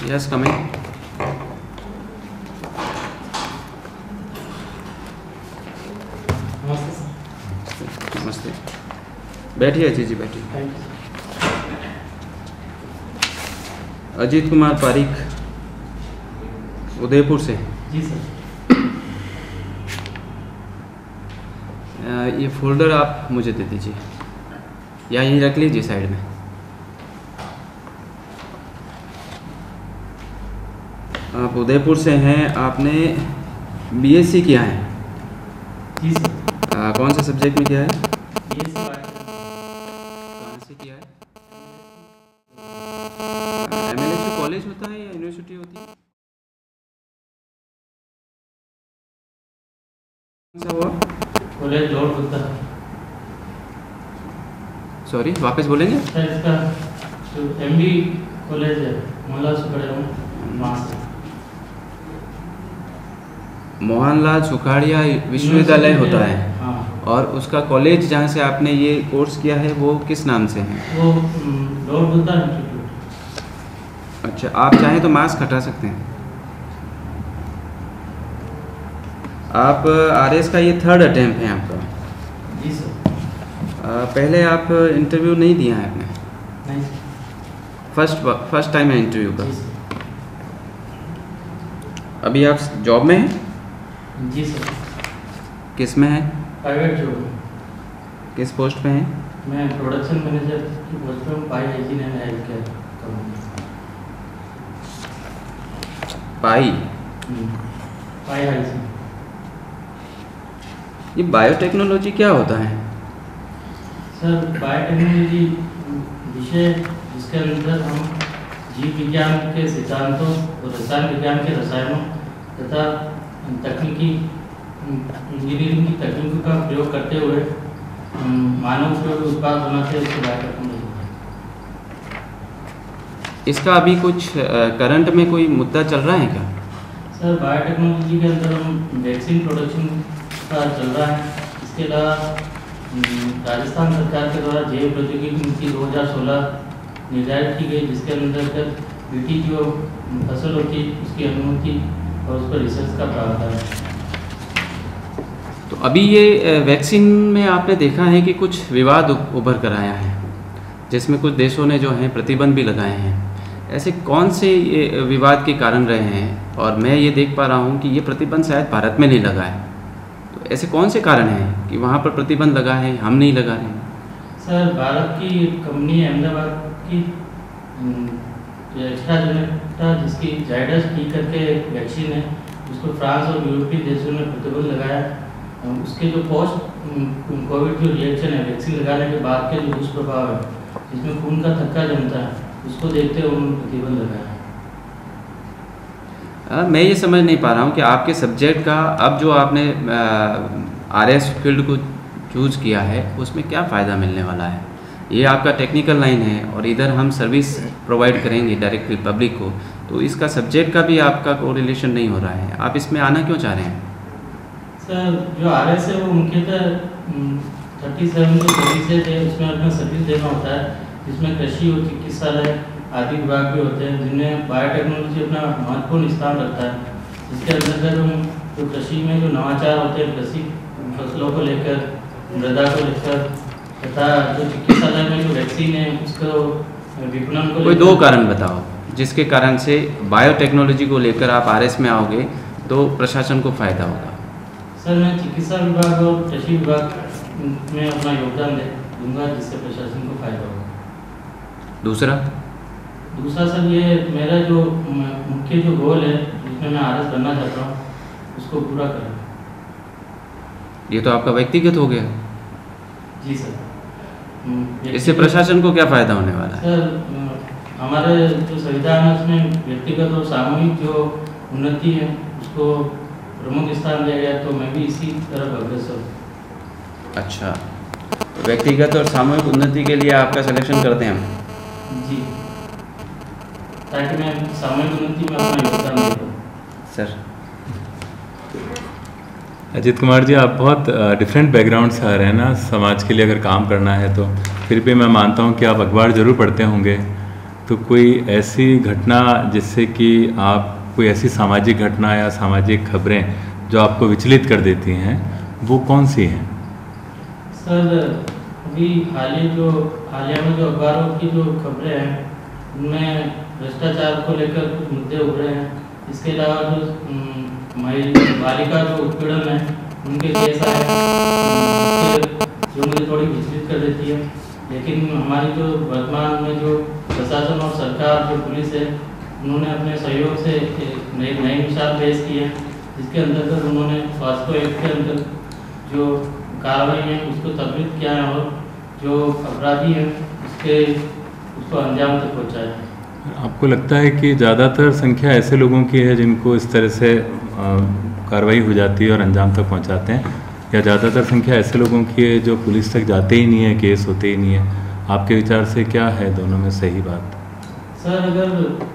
Yes coming. नमस्ते, बैठिए अजीत जी, बैठिए। अजीत कुमार पारिक, उदयपुर से। जी सर। ये फोल्डर आप मुझे दे दीजिए या यहीं रख लीजिए साइड में। आप उदयपुर से हैं, आपने बीएससी किया है? जी सर। कौन से सब्जेक्ट में किया है? बीएससी कहाँ से किया है? एमएलएसयू कॉलेज होता है या यूनिवर्सिटी होती है? कौन सा हुआ? College Lord Buddha. सॉरी, वापस बोलेंगे? सर इसका जो एमबी कॉलेज है मोहनलाल सुखाड़िया वहाँ से। मोहनलाल सुखाड़िया विश्वविद्यालय होता है। हाँ। और उसका कॉलेज जहाँ से आपने ये कोर्स किया है वो किस नाम से है? वो लॉर्ड बुद्धा इंस्टीट्यूट। अच्छा, आप चाहें तो मास्क हटा सकते हैं। आप आरएस का ये थर्ड अटेम्प्ट है आपका? जी सर। पहले आप इंटरव्यू नहीं दिया है आपने? नहीं सर। फर्स्ट टाइम है इंटरव्यू का? जी सर। अभी आप जॉब में हैं? जी सर। किस में हैं? प्राइवेट जॉब में। किस पोस्ट पे हैं? मैं प्रोडक्शन मैनेजर की पोस्ट पे हूँ, Pai hygiene and health care company. Pai hygiene. ये बायोटेक्नोलॉजी क्या होता है? सर बायोटेक्नोलॉजी विषय जिसके अंदर हम जीव विज्ञान के सिद्धांतों और रसायन विज्ञान के रसायनों तथा तकनीकी इंजीनियरिंग की तकनीकों का प्रयोग करते हुए मानव उपयोगी उत्पाद बनाते हैं, उसको बायोटेक्नोलॉजी। इसका अभी कुछ करंट में कोई मुद्दा चल रहा है क्या? सर बायोटेक्नोलॉजी के अंदर हम वैक्सीन प्रोडक्शन का चल रहा है। इसके अलावा राजस्थान सरकार के द्वारा जैव प्रौद्योगिकी नीति 2016 निर्धारित की गई, जिसके अंतर्गत बीटी जो फसल होती है उसकी अनुमति और उस पर रिसर्च का प्रावधान है। तो अभी ये वैक्सीन में आपने देखा है कि कुछ विवाद उभर कर आया है, जिसमें कुछ देशों ने जो है प्रतिबंध भी लगाए हैं। ऐसे कौन से ये विवाद के कारण रहे हैं? और मैं ये देख पा रहा हूँ कि ये प्रतिबंध शायद भारत में नहीं लगा है, तो ऐसे कौन से कारण हैं कि वहाँ पर प्रतिबंध लगा है, हम नहीं लगा रहे हैं? सर भारत की कंपनी अहमदाबाद की एस्ट्राजेनेका, जिसकी जायडस टी करके एक वैक्सीन है, उसको फ्रांस और यूरोपीय देशों ने प्रतिबंध लगाया। उसके जो पोस्ट कोविड जो रिएक्शन है वैक्सीन लगाने के बाद के जो दुष्प्रभाव है, जिसमें खून का थक्का जमता है, उसको देखते हुए उन्होंने प्रतिबंध लगाया। मैं ये समझ नहीं पा रहा हूँ कि आपके सब्जेक्ट का अब जो आपने आरएस फील्ड को चूज़ किया है उसमें क्या फ़ायदा मिलने वाला है। ये आपका टेक्निकल लाइन है और इधर हम सर्विस प्रोवाइड करेंगे डायरेक्टली पब्लिक को, तो इसका सब्जेक्ट का भी आपका कोरिलेशन नहीं हो रहा है। आप इसमें आना क्यों चाह रहे हैं? सर जो आरएस है वो मुख्यतः 37 जो सर्विसेज है उसमें अपना सर्विस देना होता है, जिसमें कृषि और चिकित्सालय आदि विभाग भी होते हैं, जिनमें बायोटेक्नोलॉजी अपना महत्वपूर्ण स्थान रखता है। जिसके अंतर्गत हम जो कृषि में जो नवाचार होते हैं, कृषि फसलों को लेकर, मृदा को लेकर, तथा जो चिकित्सालय में जो वैक्सीन है उसको विपणन को। कोई दो कारण बताओ जिसके कारण से बायोटेक्नोलॉजी को लेकर आप आरएस में आओगे तो प्रशासन को फ़ायदा होगा। सर मैं चिकित्सा विभाग और कृषि विभाग में अपना योगदान दूंगा, जिससे प्रशासन को फायदा होगा। दूसरा सर ये मेरा जो मुख्य जो गोल है जिसमें मैं आरएस बनना चाहता हूँ उसको पूरा करें। ये तो आपका व्यक्तिगत हो गया। जी सर। इससे प्रशासन को क्या फ़ायदा होने वाला है? सर हमारे जो संविधान है उसमें व्यक्तिगत और सामूहिक जो उन्नति है उसको प्रमुख स्थान दिया गया, तो मैं भी इसी तरफ अग्रसर हूँ। अच्छा, तो व्यक्तिगत और सामूहिक उन्नति के लिए आपका सिलेक्शन करते हैं हम? जी, ताकि मैं सामूहिक उन्नति में अपना योगदान दे पाऊँ। सर अजीत कुमार जी, आप बहुत डिफरेंट बैकग्राउंड से आ रहे हैं ना, समाज के लिए अगर काम करना है तो। फिर भी मैं मानता हूँ कि आप अखबार ज़रूर पढ़ते होंगे, तो कोई ऐसी घटना जिससे कि आप कोई ऐसी सामाजिक घटना या सामाजिक खबरें जो आपको विचलित कर देती हैं, वो कौन सी हैं? सर अभी हालिया में जो अखबारों की जो खबरें हैं उनमें भ्रष्टाचार को लेकर कुछ मुद्दे उभरे हैं। इसके अलावा जो बालिका जो उत्पीड़न है उनके केस आए जो मुझे थोड़ी विचलित कर देती है। लेकिन हमारी जो वर्तमान में जो प्रशासन और सरकार जो पुलिस है उन्होंने अपने सहयोग से एक नई मिसाल पेश की है, जिसके अंतर्गत उन्होंने पॉस्को एक्ट के अंतर्गत जो कार्रवाई है उसको त्वरित किया है और जो अपराधी हैं उसको अंजाम तक पहुँचाया है। आपको लगता है कि ज़्यादातर संख्या ऐसे लोगों की है जिनको इस तरह से कार्रवाई हो जाती है और अंजाम तक पहुंचाते हैं, या ज़्यादातर संख्या ऐसे लोगों की है जो पुलिस तक जाते ही नहीं है, केस होते ही नहीं है? आपके विचार से क्या है दोनों में सही बात? सर अगर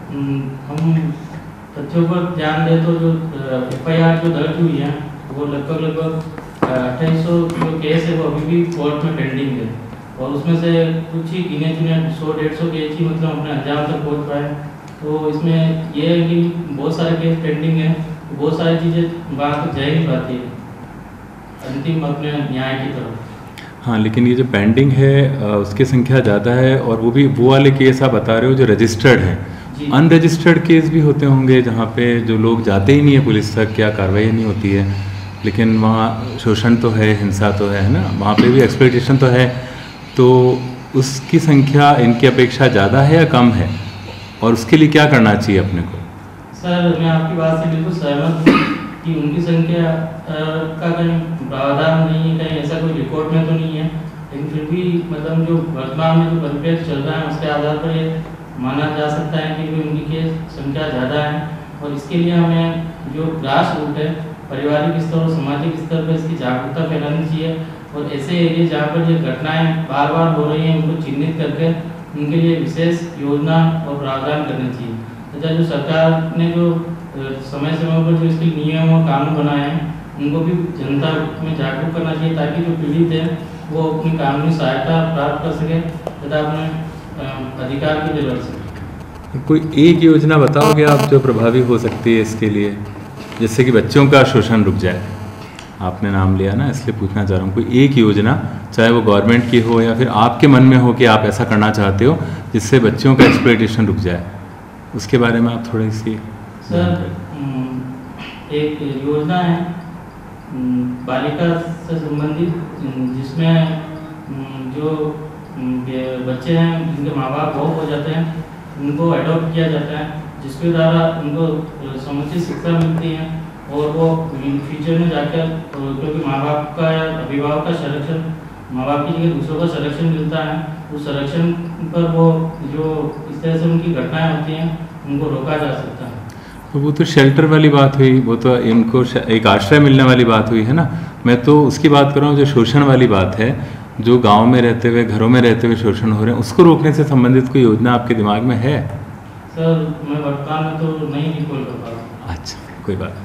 हम तथ्यों पर ध्यान दें तो जो FIR जो दर्ज हुई है वो लगभग 2800 जो केस है वो अभी भी कोर्ट में पेंडिंग है और उसमें से कुछ ही गिने चुने 100-150 केस ही मतलब अपने अंजाम तक पहुँच पाए। तो इसमें ये है कि बहुत सारे केस पेंडिंग है, तो बहुत सारी चीज़ें वहाँ तक जा ही नहीं पाती है अंतिम अपने न्याय की तरफ। हाँ, लेकिन ये जो पेंडिंग है उसकी संख्या ज़्यादा है, और वो भी वो वाले केस आप बता रहे हो जो रजिस्टर्ड हैं। अनरजिस्टर्ड केस भी होते होंगे जहाँ पे जो लोग जाते ही नहीं है पुलिस तक, क्या कार्रवाई नहीं होती है, लेकिन वहाँ शोषण तो है, हिंसा तो है ना, वहाँ पे भी एक्सप्लॉयटेशन तो है। तो उसकी संख्या इनकी अपेक्षा ज़्यादा है या कम है, और उसके लिए क्या करना चाहिए अपने को? सर मैं आपकी बात से बिल्कुल सहमत हूँ कि उनकी संख्या का कहीं प्रावधान नहीं है, कहीं ऐसा कोई रिकॉर्ड में तो नहीं है, लेकिन फिर भी मतलब जो वर्तमान में जो परिप्रेक्ष्य चल रहा है उसके आधार पर ये माना जा सकता है कि उनकी केस संख्या ज़्यादा है। और इसके लिए हमें जो ग्रास रूट है पारिवारिक स्तर और सामाजिक स्तर पर इसकी जागरूकता फैलानी चाहिए और ऐसे एरिया जहाँ पर ये घटनाएं बार बार हो रही हैं उनको चिन्हित करके उनके लिए विशेष योजना और प्रावधान करने चाहिए। तथा जो सरकार ने जो समय समय पर जो इसके नियम और कानून बनाए हैं उनको भी जनता में जागरूक करना चाहिए ताकि जो पीड़ित है वो अपनी कानूनी सहायता प्राप्त कर सके तथा अपने अधिकार के लिए लड़ सके। कोई एक योजना बताओगे आप जो प्रभावी हो सकती है इसके लिए, जिससे कि बच्चों का शोषण रुक जाए? आपने नाम लिया ना, इसलिए पूछना चाह रहा हूँ, कोई एक योजना, चाहे वो गवर्नमेंट की हो या फिर आपके मन में हो कि आप ऐसा करना चाहते हो जिससे बच्चों का एक्सप्लॉयटेशन रुक जाए, उसके बारे में आप थोड़ी सी। सर एक योजना है बालिका से संबंधित, जिसमें जो बच्चे हैं जिनके माँ बाप बहुत हो जाते हैं उनको अडॉप्ट किया जाता है, जिसके द्वारा उनको समुचित शिक्षा मिलती है और वो फ्यूचर में जाकर क्योंकि माँ बाप का या अभिभावक का संरक्षण, माँ बाप की जगह दूसरों का संरक्षण मिलता है, उस संरक्षण पर वो जो इस तरह से उनकी घटनाएं होती हैं उनको रोका जा सकता है। तो वो तो शेल्टर वाली बात हुई, वो तो इनको एक आश्रय मिलने वाली बात हुई है ना। मैं तो उसकी बात कर रहा हूँ जो शोषण वाली बात है, जो गांव में रहते हुए, घरों में रहते हुए शोषण हो रहे हैं, उसको रोकने से संबंधित कोई योजना आपके दिमाग में है? सर मैं वर्तमान में तो नहीं रिकॉल कर पा रहा। अच्छा, कोई बात।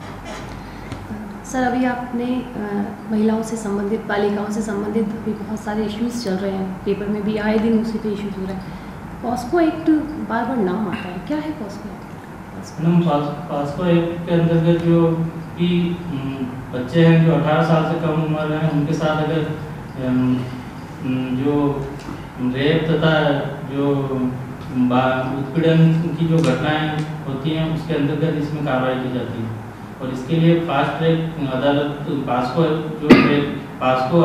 सर अभी आपने महिलाओं से संबंधित, बालिकाओं से संबंधित अभी बहुत सारे इश्यूज़ चल रहे हैं, पेपर में भी आए दिन उसी पे इश्यूज हो रहे हैं। पॉस्को एक्ट बार बार नाम आता है, क्या है पॉस्को एक्ट? पॉस्को एक्ट के अंतर्गत जो भी बच्चे हैं जो 18 साल से कम उम्र हैं उनके साथ अगर जो रेप तथा जो उत्पीड़न की जो घटनाएं होती हैं उसके अंतर्गत इसमें कार्रवाई की जाती है और इसके लिए फास्ट ट्रैक अदालत पास्को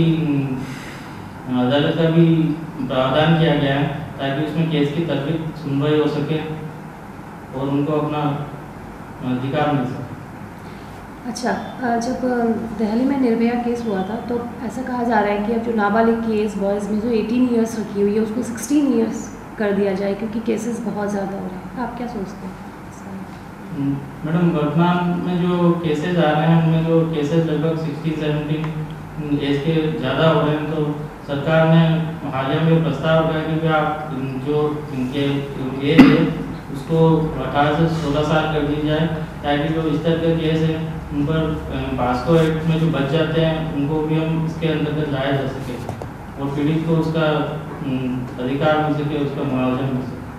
अदालत का भी प्रावधान किया गया है ताकि उसमें केस की त्वरित सुनवाई हो सके और उनको अपना अधिकार मिल सके। अच्छा, जब दिल्ली में निर्भया केस हुआ था तो ऐसा कहा जा रहा है कि अब जो नाबालिग केस बॉयज़ में जो 18 इयर्स रखी हुई है उसको 16 इयर्स कर दिया जाए क्योंकि केसेस बहुत ज़्यादा हो रहे हैं। आप क्या सोचते हैं? मैडम वर्तमान में जो केसेस आ रहे हैं उनमें जो केसेस लगभग 16-17 एज के ज़्यादा हो रहे हैं, तो सरकार ने हालिया में प्रस्ताव रखा है कि आप जो इनके एज है उसको 18 से 16 साल कर दी जाए ताकि जो इस तरह के केस है उन पर पास्को एक्ट में जो बच जाते हैं उनको भी हम इसके अंतर्गत लाया जा सके और पीड़ित को उसका अधिकार मिल सके, उसका मुआवजा मिल सके।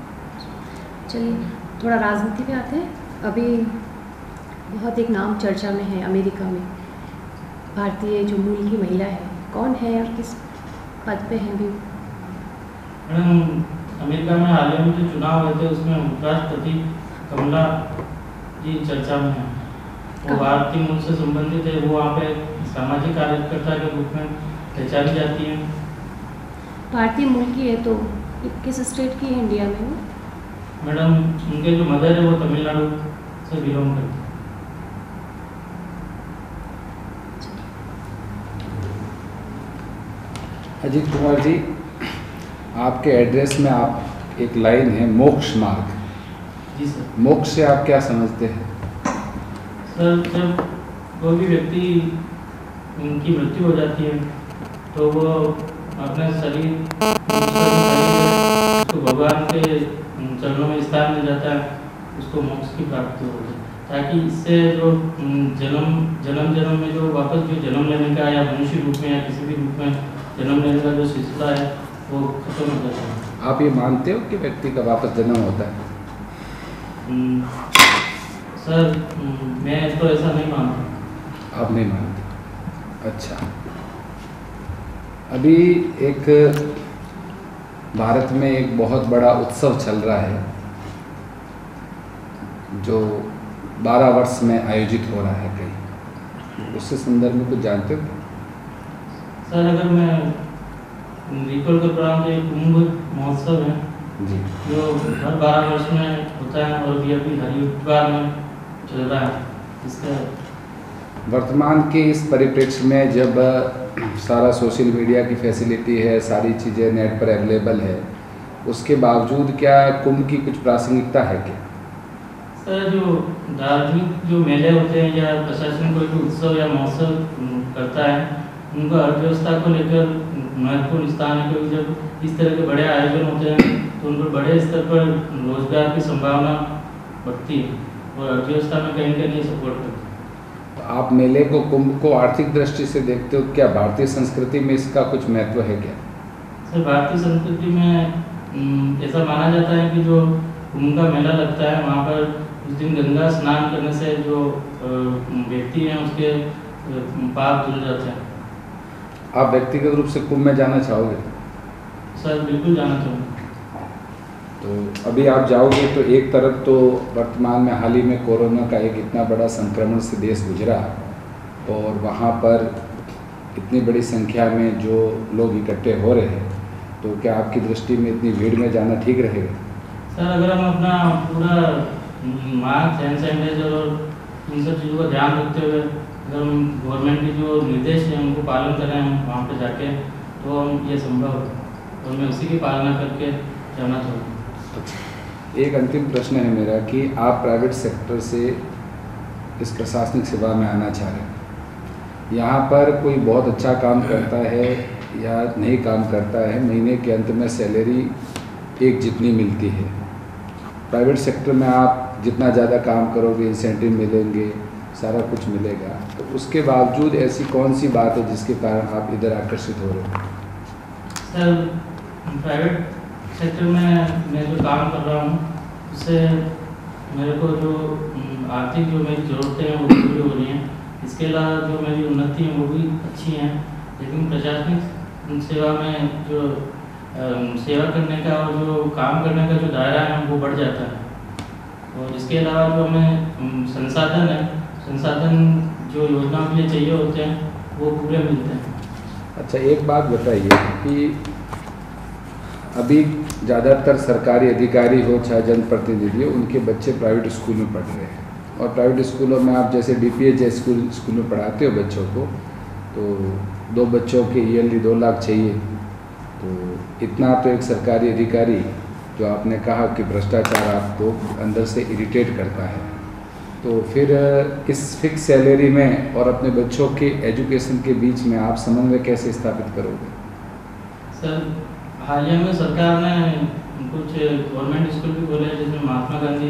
चलिए थोड़ा राजनीति पे आते हैं। अभी बहुत एक नाम चर्चा में है अमेरिका में, भारतीय जो मूल की महिला है, कौन है और किस पद पे हैं भी? मैडम, अमेरिका में हाल ही में जो चुनाव हुए थे उसमें उपराष्ट्रपति कमला जी चर्चा में है। वो भारतीय मूल से संबंधित है, वो वहाँ पे सामाजिक कार्यकर्ता के रूप में पहचानी जाती है। भारतीय मूल की है तो किस स्टेट की है इंडिया में वो? मैडम, उनके जो मदर है वो तमिलनाडु से बिलोंग करती है। अजीत कुमार जी, आपके एड्रेस में आप एक लाइन है मोक्ष मार्ग। जी सर। मोक्ष से आप क्या समझते हैं? सर, जब कोई भी व्यक्ति उनकी मृत्यु हो जाती है तो वो अपने शरीर उसको भगवान के चरणों में स्थान मिल जाता है, उसको मोक्ष की प्राप्ति होती है, ताकि इससे जो जन्म में जो वापस जो जन्म लेने का या मनुष्य रूप में या किसी भी रूप में जन्म लेने का जो सिलसिला है वो खत्म हो जाता है। आप ये मानते हो कि व्यक्ति का वापस जन्म होता है? सर, मैं तो ऐसा नहीं मानता। आप नहीं मानते? अच्छा। अभी एक भारत में एक बहुत बड़ा उत्सव चल रहा है जो 12 वर्ष में आयोजित हो रहा है कहीं, उससे संदर्भ में कुछ जानते हो? सर, अगर मैं रिकॉल कर रहा हूँ तो कुंभ महोत्सव है जी, जो हर 12 वर्ष में होता है और अभी हरिद्वार में चल रहा है। इसका वर्तमान के इस परिप्रेक्ष्य में जब सारा सोशल मीडिया की फैसिलिटी है, सारी चीज़ें नेट पर अवेलेबल है, उसके बावजूद क्या कुंभ की कुछ प्रासंगिकता है क्या? सर, जो धार्मिक जो मेले होते हैं या प्रशासन कोई भी उत्सव या महोत्सव करता है, उनका अर्थव्यवस्था को लेकर महत्वपूर्ण स्थान है, क्योंकि जब इस तरह के बड़े आयोजन होते हैं तो उन पर बड़े स्तर पर रोजगार की संभावना बढ़ती है और अर्थव्यवस्था में कहीं ना कहीं सपोर्ट करती है। तो आप मेले को, कुंभ को आर्थिक दृष्टि से देखते हो, क्या भारतीय संस्कृति में इसका कुछ महत्व है क्या? सर, भारतीय संस्कृति में ऐसा माना जाता है कि जो कुंभ का मेला लगता है वहाँ पर उस दिन गंगा स्नान करने से जो व्यक्ति हैं उसके पाप धुल जाते हैं। आप व्यक्तिगत रूप से कुंभ में जाना चाहोगे? सर, बिल्कुल जाना चाहूँगा। तो अभी आप जाओगे तो एक तरफ तो वर्तमान में हाल ही में कोरोना का एक इतना बड़ा संक्रमण से देश गुजरा और वहाँ पर इतनी बड़ी संख्या में जो लोग इकट्ठे हो रहे हैं, तो क्या आपकी दृष्टि में इतनी भीड़ में जाना ठीक रहेगा? सर, अगर हम अपना पूरा मास्क, हैंड सैनिटाइजर और इन सब चीज़ों का ध्यान रखते हुए अगर हम गवर्नमेंट के जो निर्देश हैं उनको पालन करें हम वहाँ पर जाके, तो हम ये संभव है और मैं उसी की पालना करके जाना चाहूँगा। एक अंतिम प्रश्न है मेरा कि आप प्राइवेट सेक्टर से इस प्रशासनिक सेवा में आना चाह रहे हैं, यहाँ पर कोई बहुत अच्छा काम करता है या नहीं काम करता है, महीने के अंत में सैलरी एक जितनी मिलती है। प्राइवेट सेक्टर में आप जितना ज़्यादा काम करोगे इंसेंटिव मिलेंगे, सारा कुछ मिलेगा, तो उसके बावजूद ऐसी कौन सी बात है जिसके कारण आप इधर आकर्षित हो रहे हो? सर, प्राइवेट सेक्टर में मैं जो काम कर रहा हूँ उससे मेरे को जो आर्थिक जो मेरी ज़रूरतें हैं वो पूरी हो रही हैं, इसके अलावा जो मेरी उन्नति है वो भी अच्छी हैं, लेकिन प्रशासनिक सेवा में जो सेवा करने का और जो काम करने का जो दायरा है वो बढ़ जाता है और इसके अलावा जो हमें संसाधन जो योजनाओं के लिए चाहिए होते हैं वो पूरे मिलते हैं। अच्छा, एक बात बताइए कि अभी ज़्यादातर सरकारी अधिकारी हो चाहे जनप्रतिनिधि हो, उनके बच्चे प्राइवेट स्कूल में पढ़ रहे हैं और प्राइवेट स्कूलों में आप जैसे DPH जैसे स्कूल में पढ़ाते हो बच्चों को, तो 2 बच्चों के ईयरली 2 लाख चाहिए, तो इतना तो एक सरकारी अधिकारी, जो आपने कहा कि भ्रष्टाचार आपको अंदर से इरिटेट करता है, तो फिर इस फिक्स सैलरी में और अपने बच्चों के एजुकेशन के बीच में आप समन्वय कैसे स्थापित करोगे? सर, हालिया में सरकार ने कुछ गवर्नमेंट स्कूल भी खोले हैं जिसमें महात्मा गांधी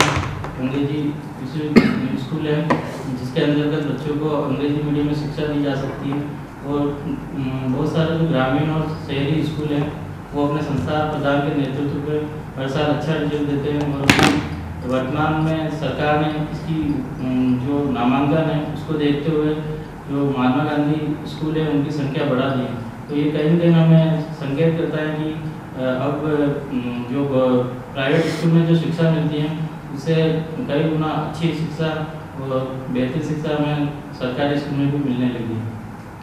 अंग्रेजी स्कूल है, जिसके अंतर्गत बच्चों को अंग्रेजी मीडियम में शिक्षा दी जा सकती है और बहुत सारे जो ग्रामीण और शहरी स्कूल हैं वो अपने संस्था प्रधान के नेतृत्व पे हर साल अच्छा रिजल्ट देते हैं और वर्तमान में सरकार ने इसकी जो नामांकन है उसको देखते हुए जो महात्मा गांधी स्कूल है उनकी संख्या बढ़ा दी है। तो ये कहीं न कहीं हमें संकेत करता है कि अब जो प्राइवेट स्कूल में जो शिक्षा मिलती है उससे कई गुना अच्छी शिक्षा और बेहतर शिक्षा हमें सरकारी स्कूल में भी मिलने लगी है।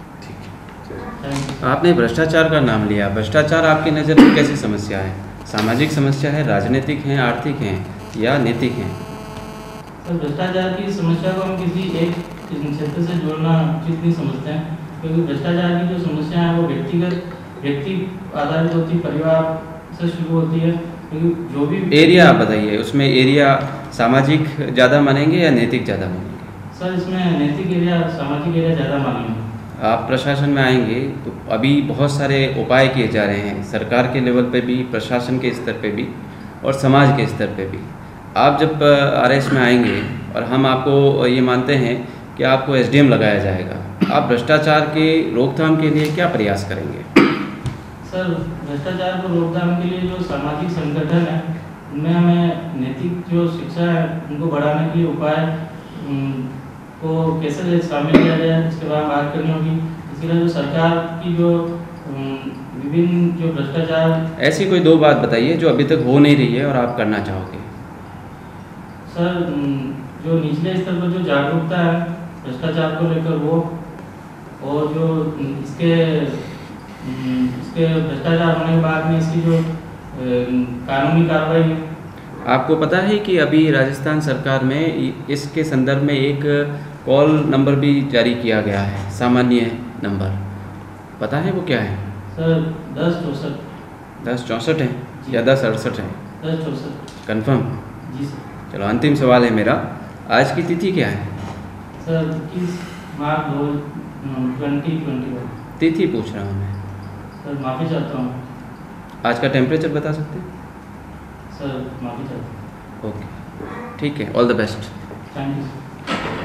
आपने भ्रष्टाचार का नाम लिया। भ्रष्टाचार आपकी नज़र में कैसी समस्या है? सामाजिक समस्या है, राजनीतिक है, आर्थिक है या नैतिक है? सर, भ्रष्टाचार की समस्या को हम किसी एक क्षेत्र से जोड़ना उचित नहीं समझते हैं, क्योंकि भ्रष्टाचार की जो समस्या है वो व्यक्ति आधारित होती है, परिवार से शुरू होती है। क्योंकि जो भी एरिया आप बताइए, उसमें एरिया सामाजिक ज़्यादा मानेंगे या नैतिक ज़्यादा मानेंगे? सर, इसमें नैतिक एरिया सामाजिक एरिया ज़्यादा मानेंगे। आप प्रशासन में आएंगे तो अभी बहुत सारे उपाय किए जा रहे हैं, सरकार के लेवल पे भी, प्रशासन के स्तर पे भी और समाज के स्तर पे भी। आप जब आरएस में आएंगे और हम आपको ये मानते हैं कि आपको एसडीएम लगाया जाएगा, आप भ्रष्टाचार के रोकथाम के लिए क्या प्रयास करेंगे? सर, भ्रष्टाचार को रोकथाम के लिए जो सामाजिक संगठन है उनमें हमें नैतिक जो शिक्षा है उनको बढ़ाने के लिए उपाय को कैसे शामिल किया जाए इसके बारे में बात करनी होगी। इसके लिए जो सरकार की जो विभिन्न जो भ्रष्टाचार, ऐसी कोई दो बात बताइए जो अभी तक हो नहीं रही है और आप करना चाहोगे। सर, जो निचले स्तर पर जो जागरूकता है भ्रष्टाचार को लेकर वो, और जो इसके भ्रष्टाचार होने के बाद में इसकी जो कानूनी कार्रवाई है। आपको पता है कि अभी राजस्थान सरकार में इसके संदर्भ में एक कॉल नंबर भी जारी किया गया है, सामान्य नंबर, पता है वो क्या है? सर, 1064 है या 1068 है? 1064 कन्फर्म? जी सर। चलो, अंतिम सवाल है मेरा, आज की तिथि क्या है? Sir, 21 March 2021। तिथि पूछ रहा हूँ मैं। सर, माफ़ी चाहता हूँ। आज का टेम्परेचर बता सकते हैं? सर, माफ़ी चाहता हूँ। ओके, ठीक है, all the best. Thank you.